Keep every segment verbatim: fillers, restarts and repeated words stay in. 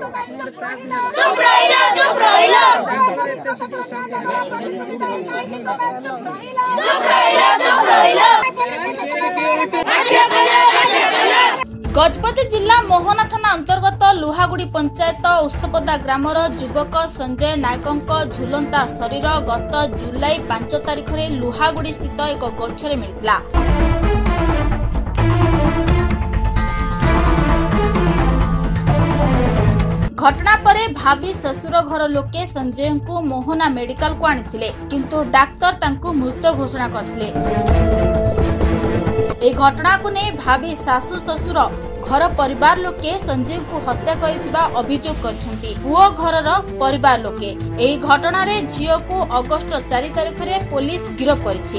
चुप रहिलो चुप रहिलो चुप रहिलो चुप रहिलो गजपति जिला मोहना थाना अंतर्गत लुहागुड़ी पंचायत उस्तपदा ग्रामर युवक संजय नायकों झुलंता शरीर गत जुलाई पांच तारिख में लुहागुड़ी स्थित एक गछरे मिलता। घटना परे भाभी ससुर घर लोके संजय को मोहना मेडिकल को आनिथिले किंतु डाक्तर तांको मृत घोषणा करथिले। ए घटना को नहीं भाभी सासु ससुर घर परिवार लोके संजय को हत्या करिथिबा अभियोग करछंती। पुओ घरर परिवार लोके एही घटना रे झियो को अगस्त चार तारिख रे पुलिस गिरफ करिछि।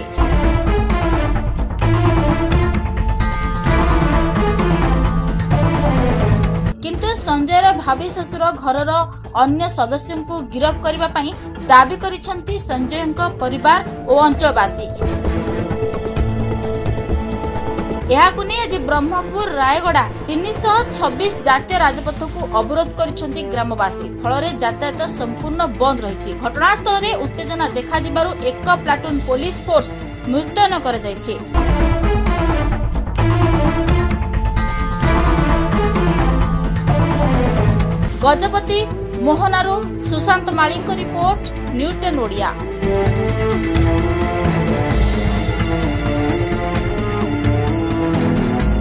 किंतु संजयर भाभी ससुर घरर अन्य सदस्यों को गिरफ करबा पई दाबी करिसंती संजयଙ୍କ परिवार और अंचलवासी। यहाकु नै आज ब्रह्मपुर रायगड़ा तीन सौ छब्बीस जातीय राजपथ को अवरोध करिसंती ग्रामवासी। फलरे यातायात संपूर्ण बंद रहिछि। घटनास्थल रे उत्तेजना देखा जिबारु एक प्लाटून पुलिस फोर्स मुतयन कर दैछि। गजपति मोहनारू Sushant Mali report news ten Odia.